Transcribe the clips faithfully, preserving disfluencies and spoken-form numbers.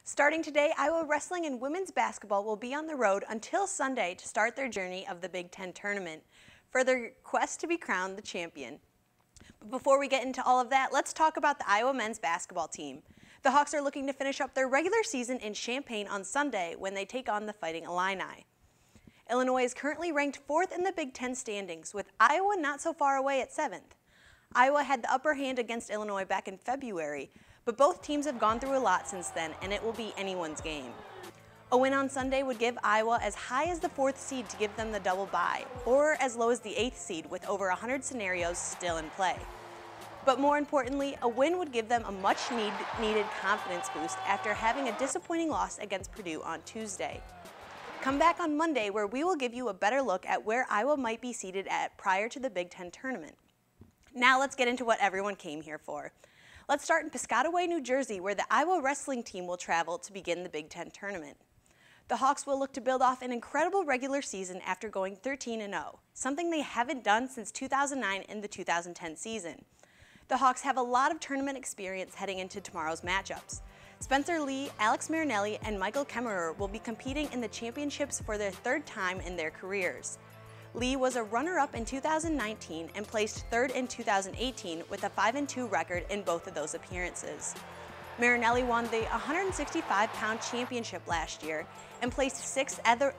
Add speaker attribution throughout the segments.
Speaker 1: Starting today, Iowa wrestling and women's basketball will be on the road until Sunday to start their journey of the Big Ten tournament for their quest to be crowned the champion. But before we get into all of that, let's talk about the Iowa men's basketball team. The Hawks are looking to finish up their regular season in Champaign on Sunday when they take on the Fighting Illini. Illinois is currently ranked fourth in the Big Ten standings, with Iowa not so far away at seventh. Iowa had the upper hand against Illinois back in February, but both teams have gone through a lot since then, and it will be anyone's game. A win on Sunday would give Iowa as high as the fourth seed to give them the double bye, or as low as the eighth seed with over one hundred scenarios still in play. But more importantly, a win would give them a much need, needed confidence boost after having a disappointing loss against Purdue on Tuesday. Come back on Monday where we will give you a better look at where Iowa might be seated at prior to the Big Ten tournament. Now let's get into what everyone came here for. Let's start in Piscataway, New Jersey, where the Iowa wrestling team will travel to begin the Big Ten tournament. The Hawks will look to build off an incredible regular season after going thirteen and oh, something they haven't done since two thousand nine and the two thousand ten season. The Hawks have a lot of tournament experience heading into tomorrow's matchups. Spencer Lee, Alex Marinelli, and Michael Kemmerer will be competing in the championships for their third time in their careers. Lee was a runner-up in two thousand nineteen and placed third in two thousand eighteen with a five and two record in both of those appearances. Marinelli won the one hundred sixty-five pound championship last year and placed sixth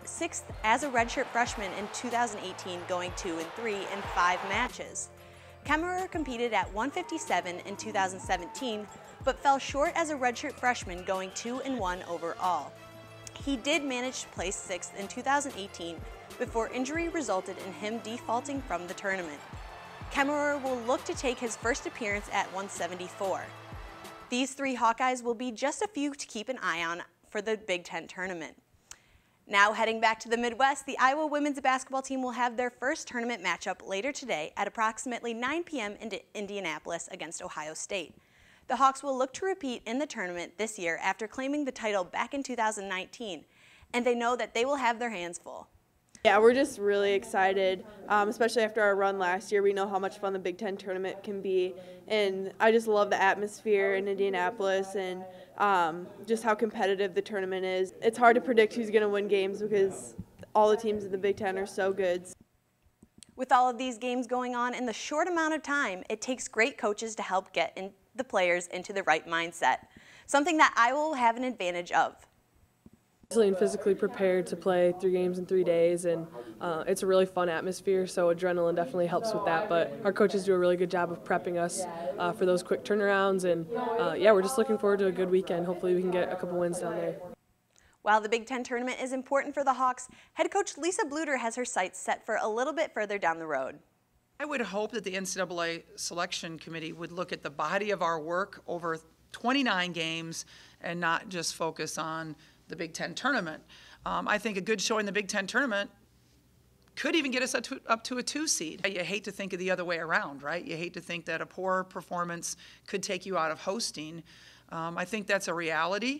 Speaker 1: as a redshirt freshman in two thousand eighteen, going two and three in five matches. Kemmerer competed at one fifty-seven in two thousand seventeen, but fell short as a redshirt freshman, going two and one overall. He did manage to place sixth in two thousand eighteen before injury resulted in him defaulting from the tournament. Kemmerer will look to take his first appearance at one seventy-four. These three Hawkeyes will be just a few to keep an eye on for the Big Ten tournament. Now heading back to the Midwest, the Iowa women's basketball team will have their first tournament matchup later today at approximately nine p m in Indianapolis against Ohio State. The Hawks will look to repeat in the tournament this year after claiming the title back in two thousand nineteen, and they know that they will have their hands full.
Speaker 2: Yeah, we're just really excited, um, especially after our run last year. We know how much fun the Big Ten tournament can be, and I just love the atmosphere in Indianapolis and um, just how competitive the tournament is. It's hard to predict who's going to win games because all the teams in the Big Ten are so good.
Speaker 1: With all of these games going on in the short amount of time, it takes great coaches to help get in the players into the right mindset, something that Iowa will have an advantage of.
Speaker 3: Mentally and physically prepared to play three games in three days, and uh, it's a really fun atmosphere, so adrenaline definitely helps with that. But our coaches do a really good job of prepping us uh, for those quick turnarounds, and uh, yeah, we're just looking forward to a good weekend. Hopefully we can get a couple wins down there.
Speaker 1: While the Big Ten tournament is important for the Hawks, head coach Lisa Bluter has her sights set for a little bit further down the road.
Speaker 4: I would hope that the N C double A selection committee would look at the body of our work over twenty-nine games and not just focus on the Big Ten tournament. Um, I think a good show in the Big Ten tournament could even get us up to, up to a two seed. You hate to think of the other way around, right? You hate to think that a poor performance could take you out of hosting. Um, I think that's a reality.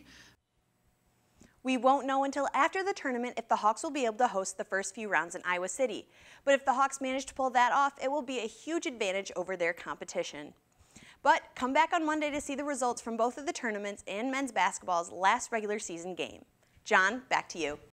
Speaker 1: We won't know until after the tournament if the Hawks will be able to host the first few rounds in Iowa City. But if the Hawks manage to pull that off, it will be a huge advantage over their competition. But come back on Monday to see the results from both of the tournaments and men's basketball's last regular season game. John, back to you.